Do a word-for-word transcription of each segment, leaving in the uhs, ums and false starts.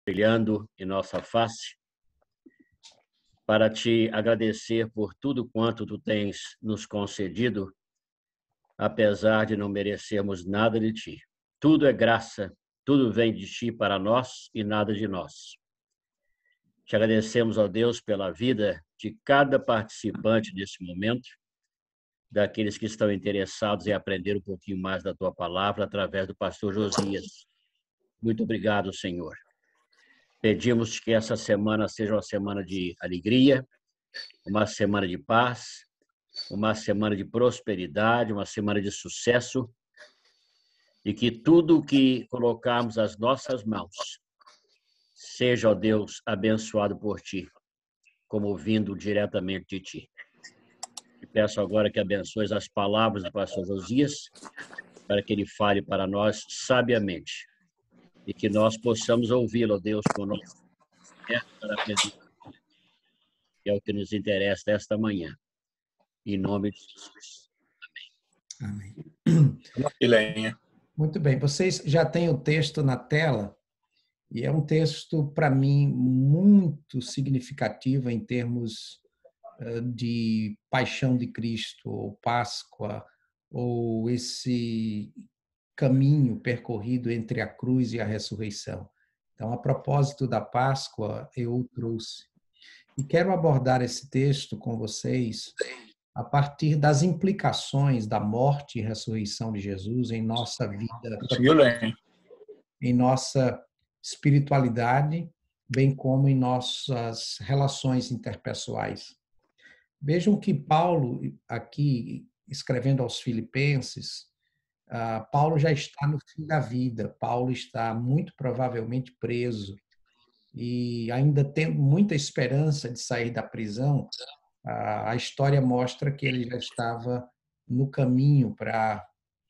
brilhando em nossa face, para te agradecer por tudo quanto tu tens nos concedido, apesar de não merecermos nada de ti. Tudo é graça, tudo vem de ti para nós e nada de nós. Te agradecemos, ó Deus, pela vida de cada participante desse momento, daqueles que estão interessados em aprender um pouquinho mais da tua palavra através do pastor Josias. Muito obrigado, Senhor. Pedimos que essa semana seja uma semana de alegria, uma semana de paz, uma semana de prosperidade, uma semana de sucesso, e que tudo que colocarmos as nossas mãos seja, ó Deus, abençoado por Ti, como vindo diretamente de Ti. E peço agora que abençoes as palavras do pastor Josias, para que ele fale para nós sabiamente, e que nós possamos ouvi-lo, ó Deus, com o nosso aberto para aprender, que é o que nos interessa esta manhã. Em nome de Jesus. Amém. Amém. Muito bem, vocês já têm o texto na tela, e é um texto, para mim, muito significativo em termos de paixão de Cristo, ou Páscoa, ou esse caminho percorrido entre a cruz e a ressurreição. Então, a propósito da Páscoa, eu trouxe. E quero abordar esse texto com vocês a partir das implicações da morte e ressurreição de Jesus em nossa vida, Conseguiu ler? em nossa espiritualidade, bem como em nossas relações interpessoais. Vejam que Paulo, aqui, escrevendo aos Filipenses, Paulo já está no fim da vida, Paulo está muito provavelmente preso, e ainda tendo muita esperança de sair da prisão, a história mostra que ele já estava no caminho para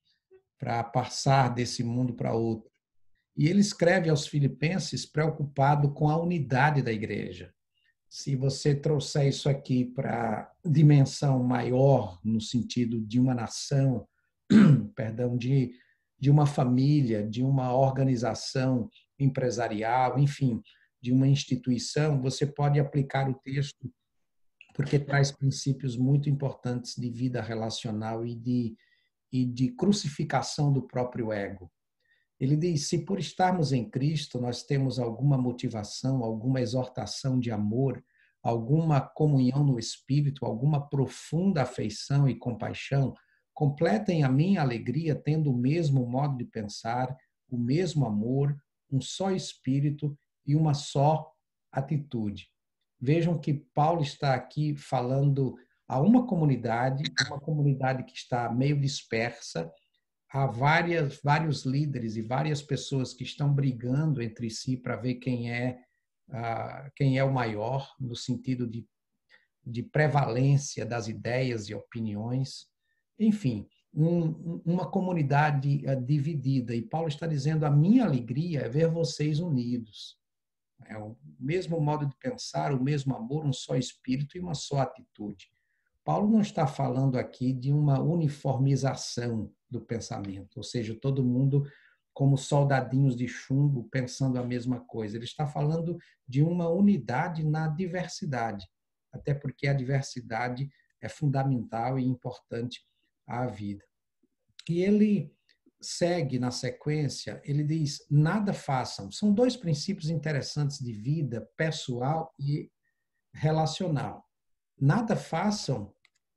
para passar desse mundo para outro. E ele escreve aos Filipenses preocupado com a unidade da igreja. Se você trouxer isso aqui para dimensão maior, no sentido de uma nação, perdão, de, de uma família, de uma organização empresarial, enfim, de uma instituição, você pode aplicar o texto, porque traz princípios muito importantes de vida relacional e de, e de crucificação do próprio ego. Ele diz, se por estarmos em Cristo nós temos alguma motivação, alguma exortação de amor, alguma comunhão no Espírito, alguma profunda afeição e compaixão, completem a minha alegria tendo o mesmo modo de pensar, o mesmo amor, um só Espírito e uma só atitude. Vejam que Paulo está aqui falando a uma comunidade, uma comunidade que está meio dispersa, há várias, vários líderes e várias pessoas que estão brigando entre si para ver quem é, uh, quem é o maior, no sentido de, de prevalência das ideias e opiniões. Enfim, um, uma comunidade uh, dividida. E Paulo está dizendo, a minha alegria é ver vocês unidos. É o mesmo modo de pensar, o mesmo amor, um só espírito e uma só atitude. Paulo não está falando aqui de uma uniformização do pensamento, ou seja, todo mundo como soldadinhos de chumbo pensando a mesma coisa. Ele está falando de uma unidade na diversidade, até porque a diversidade é fundamental e importante à vida. E ele segue na sequência, ele diz, nada façam. São dois princípios interessantes de vida pessoal e relacional. Nada façam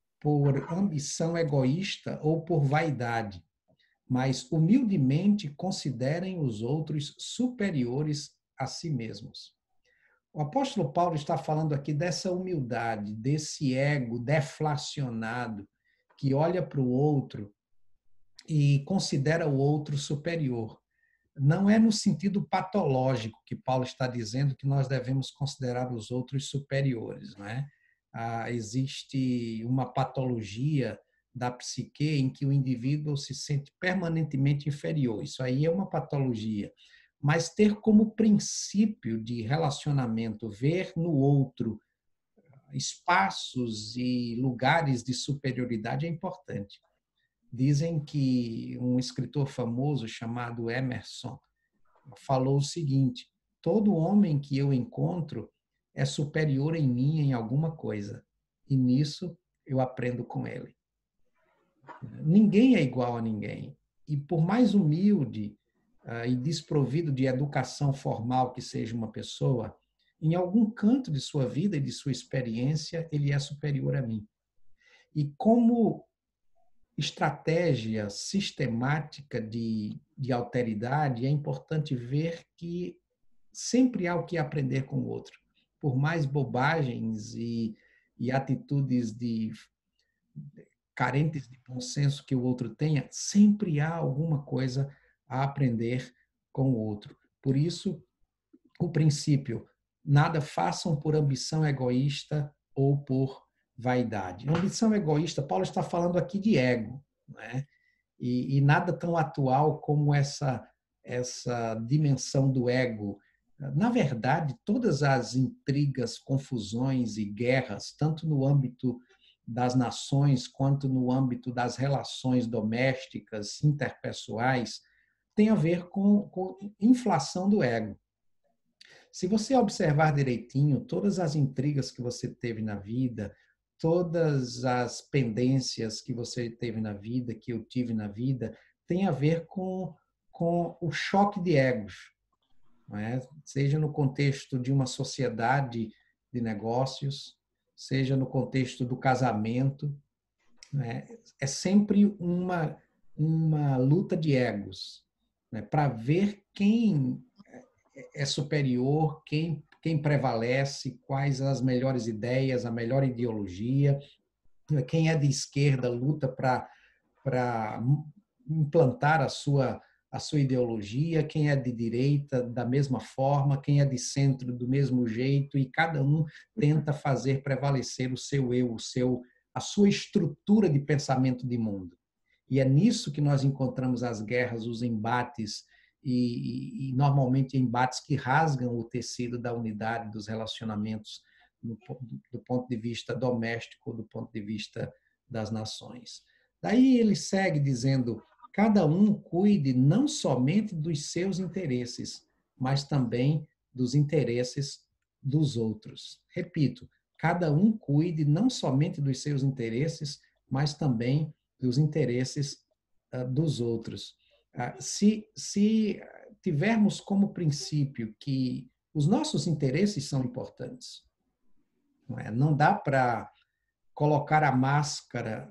por ambição egoísta ou por vaidade, mas humildemente considerem os outros superiores a si mesmos. O apóstolo Paulo está falando aqui dessa humildade, desse ego deflacionado que olha para o outro e considera o outro superior. Não é no sentido patológico que Paulo está dizendo que nós devemos considerar os outros superiores, não é? Ah, existe uma patologia da psique em que o indivíduo se sente permanentemente inferior. Isso aí é uma patologia. Mas ter como princípio de relacionamento, ver no outro espaços e lugares de superioridade é importante. Dizem que um escritor famoso chamado Emerson falou o seguinte, todo homem que eu encontro é superior em mim em alguma coisa. E nisso eu aprendo com ele. Ninguém é igual a ninguém. E por mais humilde uh, e desprovido de educação formal que seja uma pessoa, em algum canto de sua vida e de sua experiência, ele é superior a mim. E como estratégia sistemática de, de alteridade, é importante ver que sempre há o que aprender com o outro. Por mais bobagens e, e atitudes de carentes de bom senso que o outro tenha, sempre há alguma coisa a aprender com o outro. Por isso, o princípio, nada façam por ambição egoísta ou por vaidade. Ambição egoísta, Paulo está falando aqui de ego, né? E, e nada tão atual como essa, essa dimensão do ego. Na verdade, todas as intrigas, confusões e guerras, tanto no âmbito das nações quanto no âmbito das relações domésticas, interpessoais, tem a ver com, com inflação do ego. Se você observar direitinho, todas as intrigas que você teve na vida, todas as pendências que você teve na vida, que eu tive na vida, tem a ver com, com o choque de egos. Não é? Seja no contexto de uma sociedade de negócios, seja no contexto do casamento, né? É sempre uma, uma luta de egos, né? Para ver quem é superior, quem, quem prevalece, quais as melhores ideias, a melhor ideologia, quem é de esquerda luta para para implantar a sua a sua ideologia, quem é de direita da mesma forma, quem é de centro do mesmo jeito, e cada um tenta fazer prevalecer o seu eu, o seu, a sua estrutura de pensamento de mundo. E é nisso que nós encontramos as guerras, os embates, e, e normalmente embates que rasgam o tecido da unidade dos relacionamentos do, do ponto de vista doméstico, do ponto de vista das nações. Daí ele segue dizendo: cada um cuide não somente dos seus interesses, mas também dos interesses dos outros. Repito, cada um cuide não somente dos seus interesses, mas também dos interesses uh, dos outros. Uh, se, se tivermos como princípio que os nossos interesses são importantes, não é? Não dá para colocar a máscara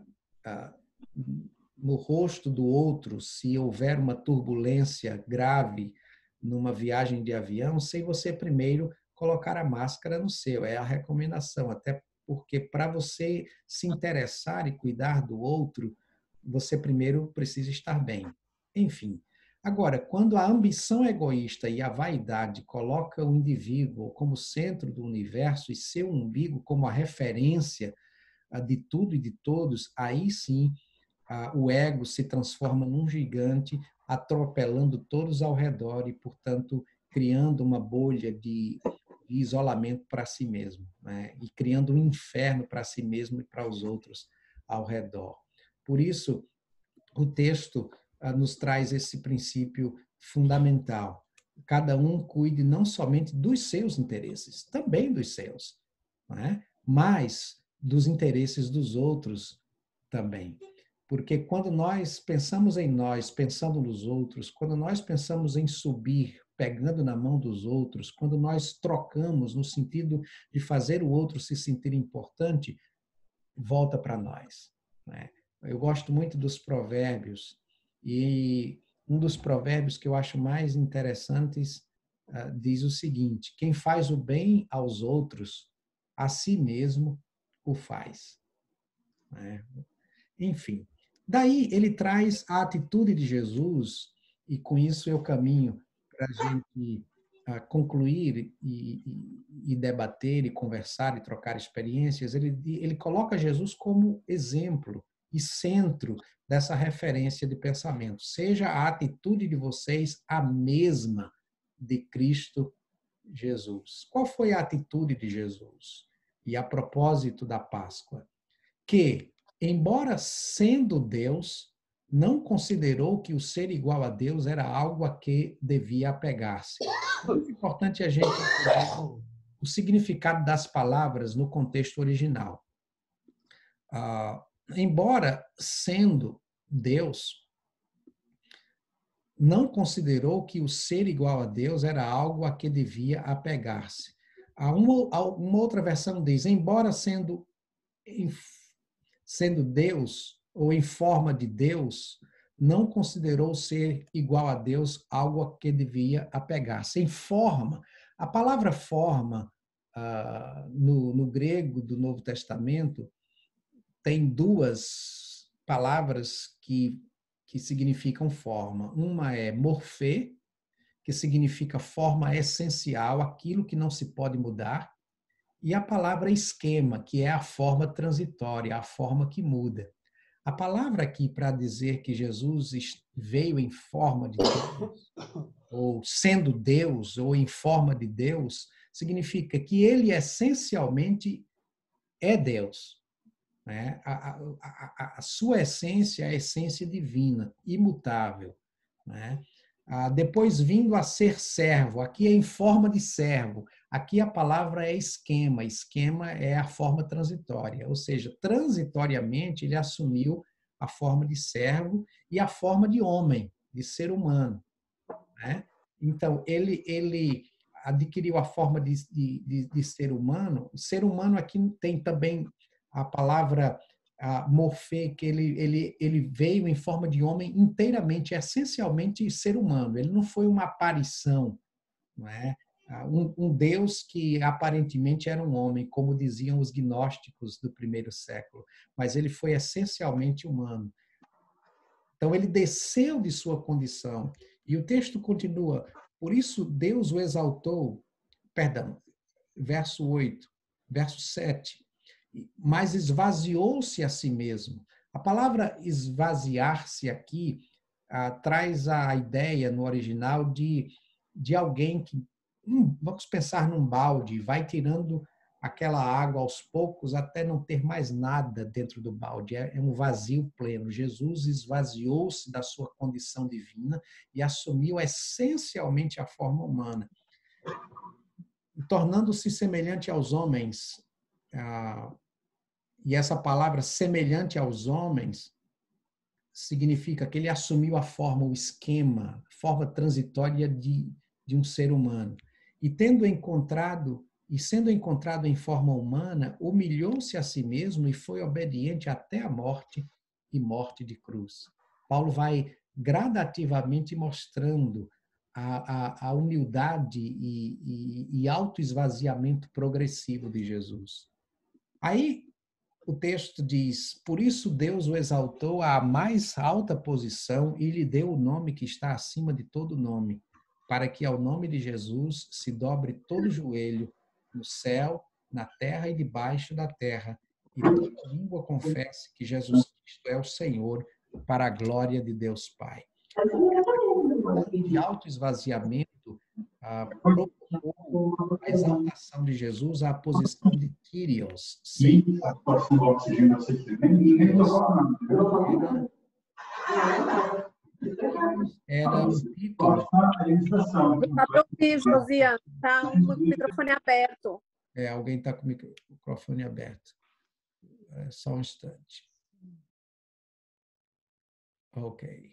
uh, no rosto do outro se houver uma turbulência grave numa viagem de avião, sem você primeiro colocar a máscara no seu. É a recomendação, até porque para você se interessar e cuidar do outro, você primeiro precisa estar bem. Enfim, agora, quando a ambição egoísta e a vaidade coloca o indivíduo como centro do universo e seu umbigo como a referência de tudo e de todos, aí sim o ego se transforma num gigante, atropelando todos ao redor e, portanto, criando uma bolha de, de isolamento para si mesmo, né? E criando um inferno para si mesmo e para os outros ao redor. Por isso, o texto nos traz esse princípio fundamental. Cada um cuide não somente dos seus interesses, também dos seus, né? Mas dos interesses dos outros também. Porque quando nós pensamos em nós, pensando nos outros, quando nós pensamos em subir, pegando na mão dos outros, quando nós trocamos no sentido de fazer o outro se sentir importante, volta para nós, né? Eu gosto muito dos provérbios, e um dos provérbios que eu acho mais interessantes uh, diz o seguinte: quem faz o bem aos outros, a si mesmo o faz, né? Enfim, daí ele traz a atitude de Jesus, e com isso eu caminho para a gente uh, concluir e, e, e debater e conversar e trocar experiências. Ele, ele coloca Jesus como exemplo e centro dessa referência de pensamento. Seja a atitude de vocês a mesma de Cristo Jesus. Qual foi a atitude de Jesus? E a propósito da Páscoa, que, embora sendo Deus, não considerou que o ser igual a Deus era algo a que devia apegar-se. É muito importante a gente entender o significado das palavras no contexto original. Ah, embora sendo Deus, não considerou que o ser igual a Deus era algo a que devia apegar-se. Há uma, uma outra versão diz, embora sendo, sendo Deus ou em forma de Deus, não considerou ser igual a Deus algo a que devia apegar-se. Em forma, a palavra forma, ah, no, no grego do Novo Testamento, tem duas palavras que, que significam forma. Uma é morfê, que significa forma essencial, aquilo que não se pode mudar, e a palavra esquema, que é a forma transitória, a forma que muda. A palavra aqui para dizer que Jesus veio em forma de Deus, ou sendo Deus, ou em forma de Deus, significa que ele essencialmente é Deus. Né? A, a, a, a sua essência é a essência divina, imutável. Né? Ah, depois vindo a ser servo, aqui é em forma de servo, aqui a palavra é esquema, esquema é a forma transitória, ou seja, transitoriamente ele assumiu a forma de servo e a forma de homem, de ser humano. Né? Então, ele, ele adquiriu a forma de, de, de ser humano. O ser humano aqui tem também a palavra a morfê, que ele, ele, ele veio em forma de homem inteiramente, essencialmente ser humano. Ele não foi uma aparição, não é? Um, um Deus que aparentemente era um homem, como diziam os gnósticos do primeiro século, mas ele foi essencialmente humano. Então, ele desceu de sua condição. E o texto continua, por isso Deus o exaltou, perdão, verso oito, verso sete, mas esvaziou-se a si mesmo. A palavra esvaziar-se aqui ah, traz a ideia no original de, de alguém que, hum, vamos pensar num balde, vai tirando aquela água aos poucos até não ter mais nada dentro do balde. É, é um vazio pleno. Jesus esvaziou-se da sua condição divina e assumiu essencialmente a forma humana, tornando-se semelhante aos homens. Ah, e essa palavra semelhante aos homens significa que ele assumiu a forma, o esquema, a forma transitória de, de um ser humano. E tendo encontrado, e sendo encontrado em forma humana, humilhou-se a si mesmo e foi obediente até a morte e morte de cruz. Paulo vai gradativamente mostrando a, a, a humildade e, e, e autoesvaziamento progressivo de Jesus. Aí, o texto diz, por isso Deus o exaltou à mais alta posição e lhe deu o nome que está acima de todo nome, para que ao nome de Jesus se dobre todo joelho, no céu, na terra e debaixo da terra, e toda língua confesse que Jesus Cristo é o Senhor, para a glória de Deus Pai. De autoesvaziamento, ah, provocou a exaltação de Jesus à posição de Kyrios, Senhor. Era, era um título. Está para ouvir, Josiane. Está o microfone aberto. É, alguém está com o microfone aberto. É, só um instante. Ok.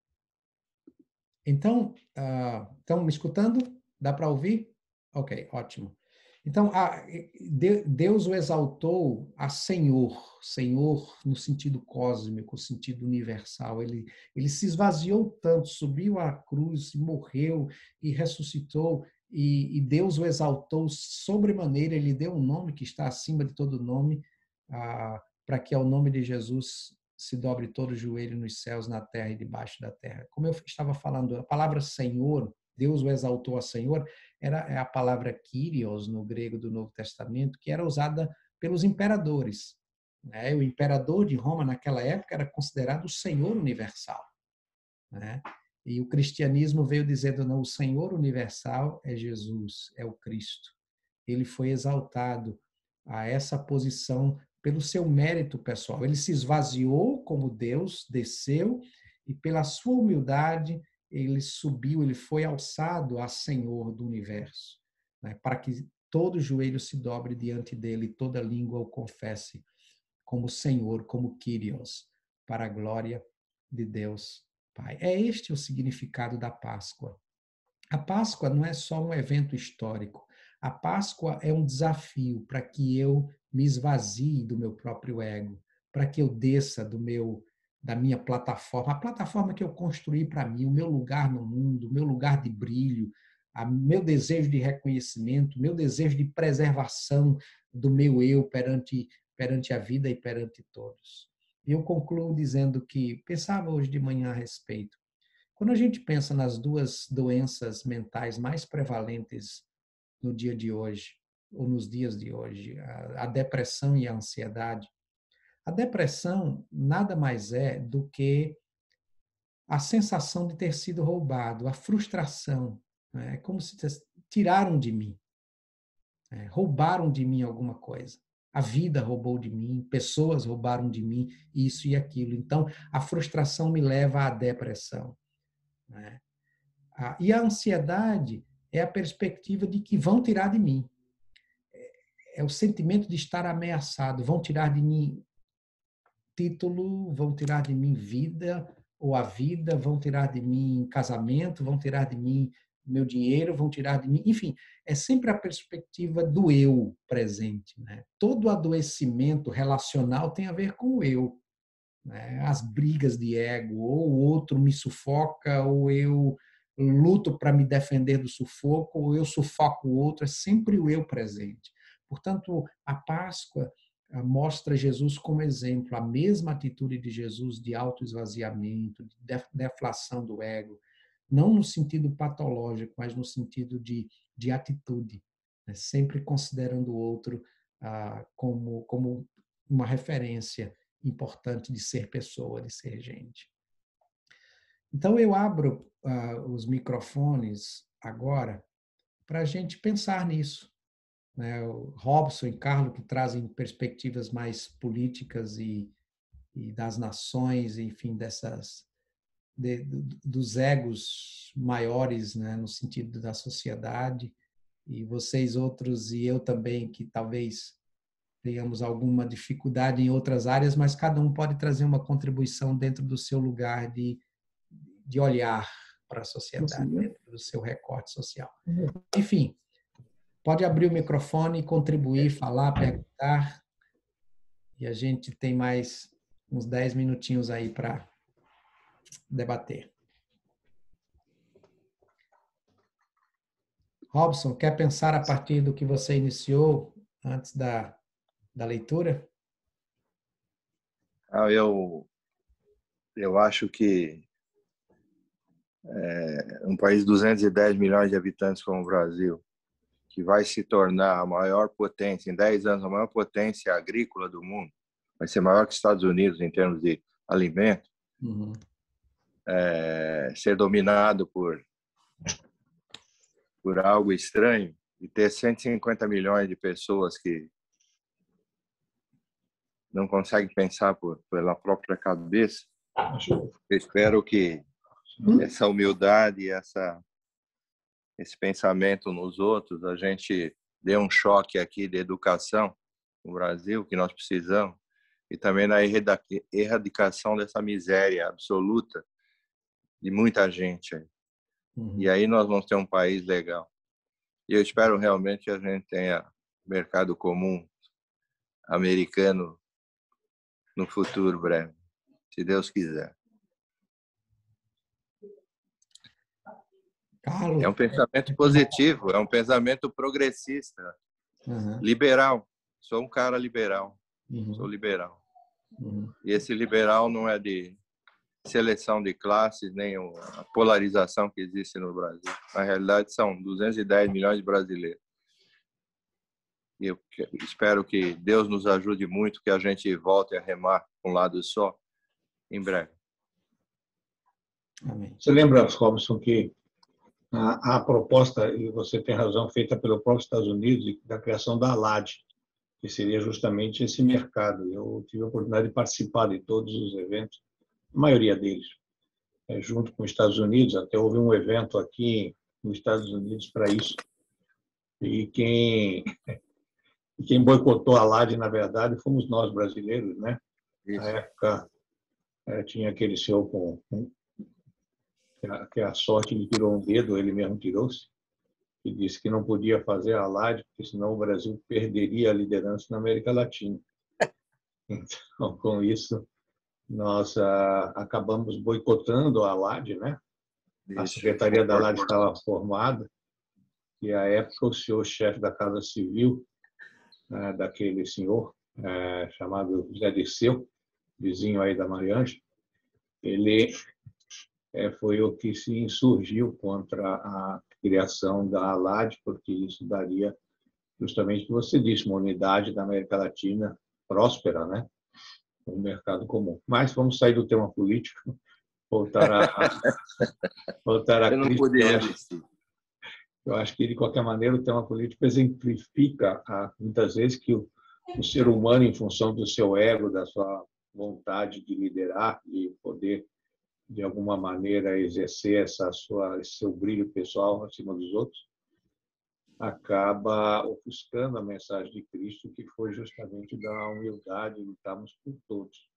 Então, uh, estão me escutando? Dá para ouvir? Ok, ótimo. Então, a, Deus o exaltou a Senhor, Senhor no sentido cósmico, sentido universal. Ele, ele se esvaziou tanto, subiu à cruz, morreu e ressuscitou, e, e Deus o exaltou sobremaneira, ele deu um nome que está acima de todo nome, ah, para que ao nome de Jesus se dobre todo o joelho nos céus, na terra e debaixo da terra. Como eu estava falando, a palavra Senhor, Deus o exaltou a Senhor, era a palavra Kyrios, no grego do Novo Testamento, que era usada pelos imperadores. Né? O imperador de Roma, naquela época, era considerado o Senhor universal. Né? E o cristianismo veio dizendo, não, o Senhor universal é Jesus, é o Cristo. Ele foi exaltado a essa posição pelo seu mérito pessoal. Ele se esvaziou como Deus, desceu, e pela sua humildade, ele subiu, ele foi alçado a Senhor do universo, né? Para que todo joelho se dobre diante dele, toda língua o confesse como Senhor, como Kyrios, para a glória de Deus Pai. É este o significado da Páscoa. A Páscoa não é só um evento histórico. A Páscoa é um desafio para que eu me esvazie do meu próprio ego, para que eu desça do meu da minha plataforma, a plataforma que eu construí para mim, o meu lugar no mundo, o meu lugar de brilho, o meu desejo de reconhecimento, o meu desejo de preservação do meu eu perante, perante a vida e perante todos. E eu concluo dizendo que pensava hoje de manhã a respeito. Quando a gente pensa nas duas doenças mentais mais prevalentes no dia de hoje, ou nos dias de hoje, a depressão e a ansiedade, a depressão nada mais é do que a sensação de ter sido roubado, a frustração. Né? É como se tiraram de mim, né? Roubaram de mim alguma coisa. A vida roubou de mim, pessoas roubaram de mim, isso e aquilo. Então, a frustração me leva à depressão. Né? E a ansiedade é a perspectiva de que vão tirar de mim. É o sentimento de estar ameaçado, vão tirar de mim título, vão tirar de mim vida ou a vida, vão tirar de mim casamento, vão tirar de mim meu dinheiro, vão tirar de mim, enfim, é sempre a perspectiva do eu presente, né? Todo adoecimento relacional tem a ver com o eu, né? As brigas de ego, ou o outro me sufoca, ou eu luto para me defender do sufoco, ou eu sufoco o outro, é sempre o eu presente. Portanto, a Páscoa mostra Jesus como exemplo, a mesma atitude de Jesus de autoesvaziamento, de deflação do ego, não no sentido patológico, mas no sentido de, de atitude, né? Sempre considerando o outro ah, como, como uma referência importante de ser pessoa, de ser gente. Então, eu abro uh, os microfones agora para a gente pensar nisso. Né? O Robson e Carlos, que trazem perspectivas mais políticas e, e das nações, enfim, dessas, de, dos egos maiores, né? No sentido da sociedade, e vocês outros e eu também, que talvez tenhamos alguma dificuldade em outras áreas, mas cada um pode trazer uma contribuição dentro do seu lugar de, de olhar para a sociedade, dentro do seu recorte social. Enfim, pode abrir o microfone, contribuir, falar, perguntar, e a gente tem mais uns dez minutinhos aí para debater. Robson, quer pensar a partir do que você iniciou antes da, da leitura? Ah, eu, eu acho que é, um país de duzentos e dez milhões de habitantes como o Brasil, que vai se tornar a maior potência, em dez anos, a maior potência agrícola do mundo, vai ser maior que os Estados Unidos em termos de alimento, uhum. é, ser dominado por, por algo estranho e ter cento e cinquenta milhões de pessoas que não conseguem pensar por, pela própria cabeça. Eu espero que essa humildade, essa, esse pensamento nos outros, a gente dê um choque aqui de educação no Brasil, que nós precisamos, e também na erradicação dessa miséria absoluta de muita gente. Uhum. E aí nós vamos ter um país legal. E eu espero realmente que a gente tenha mercado comum americano no futuro breve, se Deus quiser. Carlos. É um pensamento positivo, é um pensamento progressista, uhum. liberal. Sou um cara liberal, uhum. sou liberal. Uhum. E esse liberal não é de seleção de classes, nem a polarização que existe no Brasil. Na realidade, são duzentos e dez milhões de brasileiros. E eu espero que Deus nos ajude muito, que a gente volte a remar com um lado só, em breve. Amém. Você lembra, Robson, que a, a proposta, e você tem razão, feita pelo próprio Estados Unidos, da criação da ALAD, que seria justamente esse mercado. Eu tive a oportunidade de participar de todos os eventos, a maioria deles. é, junto com os Estados Unidos. Até houve um evento aqui nos Estados Unidos para isso. E quem, quem boicotou a LAD, na verdade, fomos nós brasileiros, né? Isso. Na época, é, tinha aquele senhor com, com que, a, que a sorte lhe tirou um dedo, ele mesmo tirou-se, e disse que não podia fazer a LAD, porque senão o Brasil perderia a liderança na América Latina. Então, com isso, nós ah, acabamos boicotando a LAD, né? A Isso. Secretaria da LAD estava formada, e, à época, o senhor-chefe da Casa Civil, né, daquele senhor é, chamado José Dirceu, vizinho aí da Mariângela, ele é, foi o que se insurgiu contra a criação da ALAD, porque isso daria justamente o que você disse, uma unidade da América Latina próspera, né? Um mercado comum. Mas vamos sair do tema político, voltar a, voltar a Eu não Cristo. poderia Eu acho, eu acho que, de qualquer maneira, o tema político exemplifica muitas vezes que o, o ser humano, em função do seu ego, da sua vontade de liderar, de poder, de alguma maneira, exercer essa sua, esse seu brilho pessoal acima dos outros, acaba ofuscando a mensagem de Cristo, que foi justamente da humildade, lutarmos por todos.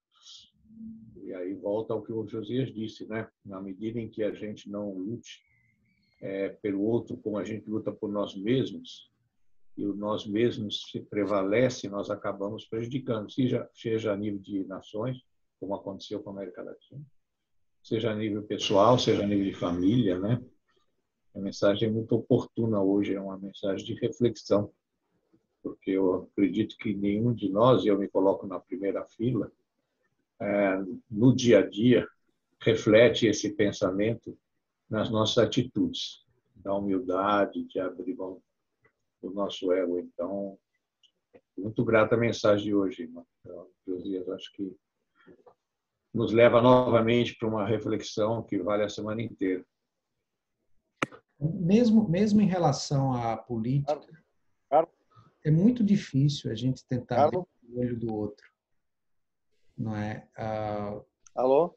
E aí volta ao que o Josias disse, né? Na medida em que a gente não lute é, pelo outro como a gente luta por nós mesmos, e o nós mesmos se prevalece, nós acabamos prejudicando, seja, seja a nível de nações, como aconteceu com a América Latina, seja a nível pessoal, seja a nível de família, né? A mensagem é muito oportuna hoje, é uma mensagem de reflexão, porque eu acredito que nenhum de nós, e eu me coloco na primeira fila, é, no dia a dia, reflete esse pensamento nas nossas atitudes, da humildade, de abrir mão do nosso ego. Então, muito grata a mensagem de hoje, irmão. Josias, acho que nos leva novamente para uma reflexão que vale a semana inteira. Mesmo, mesmo em relação à política, é muito difícil a gente tentar ver o olho do outro. Não é? Ah, Alô?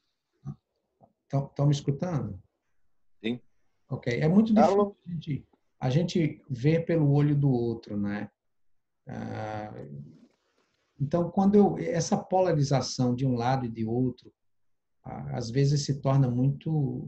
Estão me escutando? Sim. Ok. É muito difícil Alô? a gente, a gente ver pelo olho do outro, né? Ah, então, quando eu, essa polarização de um lado e de outro, ah, às vezes se torna muito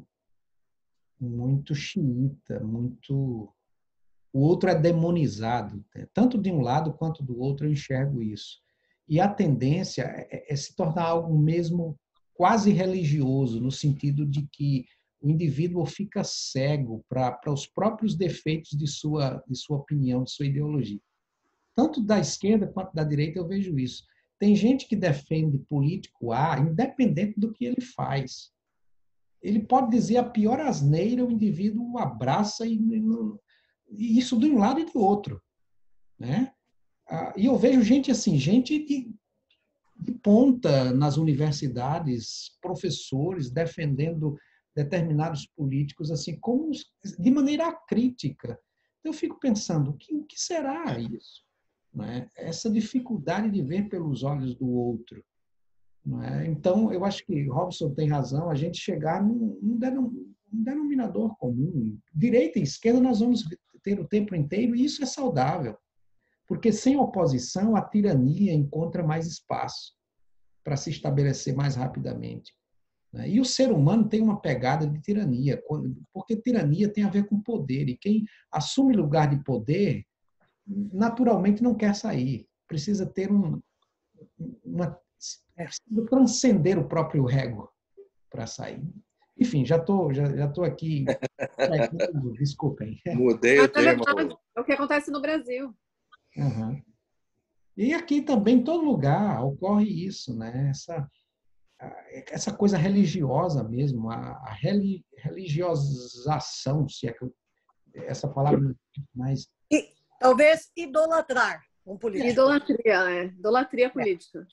muito xiita, muito... O outro é demonizado, né? Tanto de um lado quanto do outro eu enxergo isso. E a tendência é, é se tornar algo mesmo quase religioso, no sentido de que o indivíduo fica cego para os próprios defeitos de sua, de sua opinião, de sua ideologia. Tanto da esquerda quanto da direita eu vejo isso. Tem gente que defende político A, independente do que ele faz. Ele pode dizer a pior asneira, o indivíduo abraça e, e isso de um lado e do outro, né? E eu vejo gente assim, gente de, de ponta nas universidades, professores defendendo determinados políticos assim, como de maneira crítica. Eu fico pensando, o que, o que será isso? Né? Essa dificuldade de ver pelos olhos do outro. Não é? Então, eu acho que Robson tem razão, a gente chegar num, num denominador comum. Direita e esquerda nós vamos ter o tempo inteiro, e isso é saudável. Porque sem oposição, a tirania encontra mais espaço para se estabelecer mais rapidamente. E o ser humano tem uma pegada de tirania, porque tirania tem a ver com poder, e quem assume lugar de poder, naturalmente não quer sair. Precisa ter um, uma É, transcender o próprio ego para sair. Enfim, já estou já, já tô aqui. Desculpem. Mudei o tema. É o que acontece no Brasil. Uhum. E aqui também, em todo lugar, ocorre isso, né? Essa, essa coisa religiosa mesmo, a, a religiosação, se é que eu, essa palavra não é mais. E, talvez idolatrar um político. Idolatria, é. Idolatria política.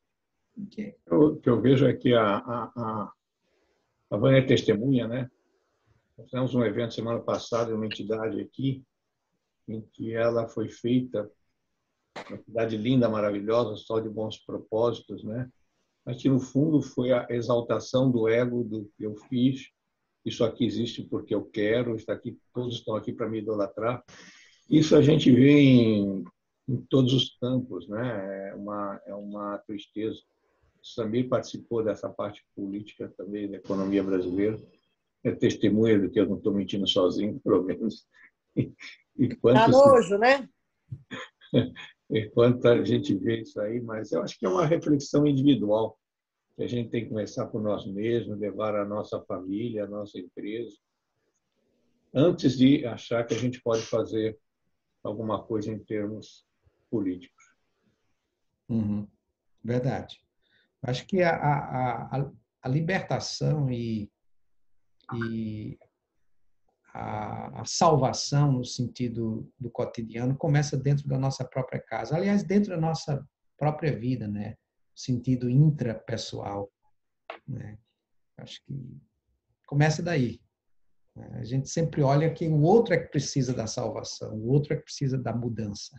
O que eu vejo é que a, a, a Vânia é testemunha, né? Nós fizemos um evento semana passada, uma entidade aqui, em que ela foi feita, uma cidade linda, maravilhosa, só de bons propósitos, né? Mas que, no fundo, foi a exaltação do ego do que eu fiz isso aqui existe porque eu quero, está aqui, todos estão aqui para me idolatrar. Isso a gente vê em, em todos os campos, né? É uma, é uma tristeza. O Samir participou dessa parte política também da economia brasileira. É testemunha do que eu não estou mentindo sozinho, pelo menos. E, e Dá quantos, nojo, né? e quanta gente vê isso aí, mas eu acho que é uma reflexão individual, que a gente tem que começar por nós mesmos, levar a nossa família, a nossa empresa, antes de achar que a gente pode fazer alguma coisa em termos políticos. Uhum. Verdade. Acho que a, a, a, a libertação e, e a, a salvação no sentido do cotidiano começa dentro da nossa própria casa. Aliás, dentro da nossa própria vida, né? Sentido intrapessoal, né? Acho que começa daí. A gente sempre olha que o outro é que precisa da salvação, o outro é que precisa da mudança.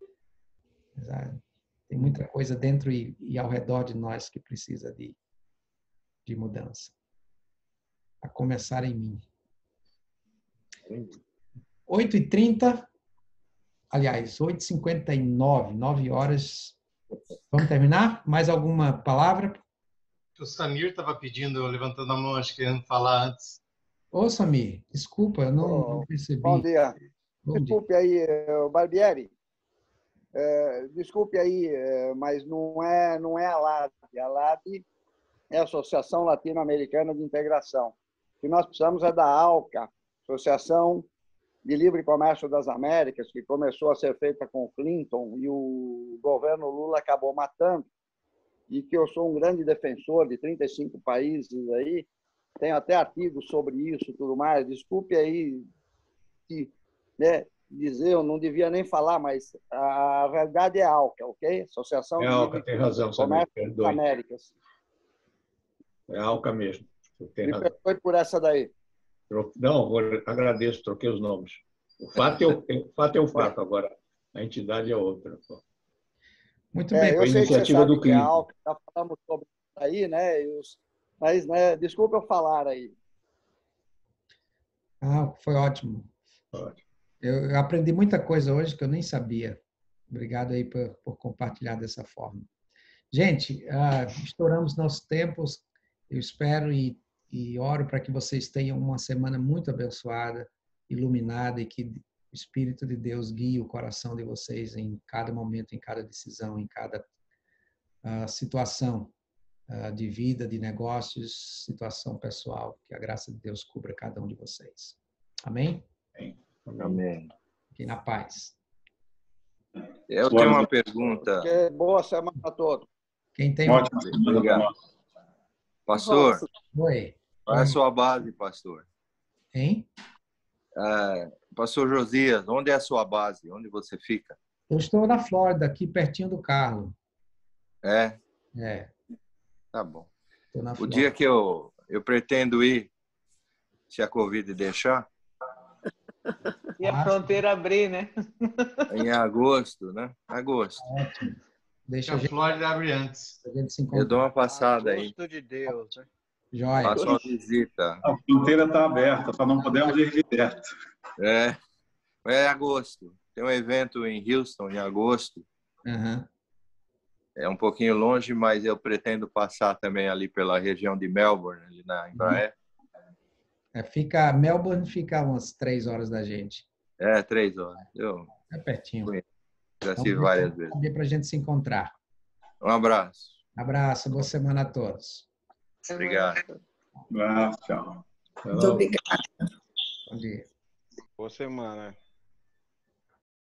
Tem muita coisa dentro e, e ao redor de nós que precisa de, de mudança. A começar em mim. oito e trinta, aliás, oito e cinquenta e nove, nove horas. Vamos terminar? Mais alguma palavra? O Samir estava pedindo, levantando a mão, acho que querendo falar antes. Ô, Samir, desculpa, eu não, oh, não percebi. Bom dia. Bom desculpe dia. aí, Barbieri. É, desculpe aí, é, mas não é, não é a LAD. A LAD é a Associação Latino-Americana de Integração. O que nós precisamos é da ALCA, Associação de Livre Comércio das Américas, que começou a ser feita com o Clinton e o governo Lula acabou matando, e que eu sou um grande defensor de trinta e cinco países aí, tenho até artigos sobre isso e tudo mais. Desculpe aí que, né, dizer, eu não devia nem falar, mas a verdade é a ALCA, ok? Associação é a ALCA, tem razão, Comércio das Américas. É a ALCA mesmo. Tem Me razão. perdoe por essa daí. Não, agradeço, troquei os nomes. O fato é o, o, fato, é o fato, agora a entidade é outra. Muito é, bem. Eu sei que você sabe do que é a ALCA, já falamos sobre isso aí, né? E os, mas, né, desculpa eu falar aí. Ah, foi ótimo. Ótimo. Eu aprendi muita coisa hoje que eu nem sabia. Obrigado aí por, por compartilhar dessa forma. Gente, ah, estouramos nossos tempos. Eu espero e, e oro para que vocês tenham uma semana muito abençoada, iluminada, e que o Espírito de Deus guie o coração de vocês em cada momento, em cada decisão, em cada ah, situação ah, de vida, de negócios, situação pessoal. Que a graça de Deus cubra cada um de vocês. Amém? Amém. Fiquem na paz. Eu tenho uma pergunta. Boa semana a todos. Quem tem uma... Obrigado. Pastor, Oi. qual é a sua base, pastor? Hein? É, pastor Josias, onde é a sua base? Onde você fica? Eu estou na Flórida, aqui pertinho do Carlo. É? É. Tá bom. Na o dia que eu, eu pretendo ir, se a Covid deixar... E a fronteira abrir, né? Em agosto, né? Agosto. Ótimo. Deixa a, a gente... Flórida abre antes. A gente se eu dou uma passada aí. Gosto de Deus, né? Joia. Faço uma visita. A fronteira está aberta, só não podemos ir direto. É. É agosto. Tem um evento em Houston em agosto. Uhum. É um pouquinho longe, mas eu pretendo passar também ali pela região de Melbourne, ali na Embraer. É, fica, Melbourne fica umas três horas da gente. É, três horas. Eu é pertinho. Já estive então, várias vezes. Para a gente se encontrar. Um abraço. Abraço, boa semana a todos. Obrigado. Um abraço, tchau. Muito obrigada. Bom dia. Boa semana.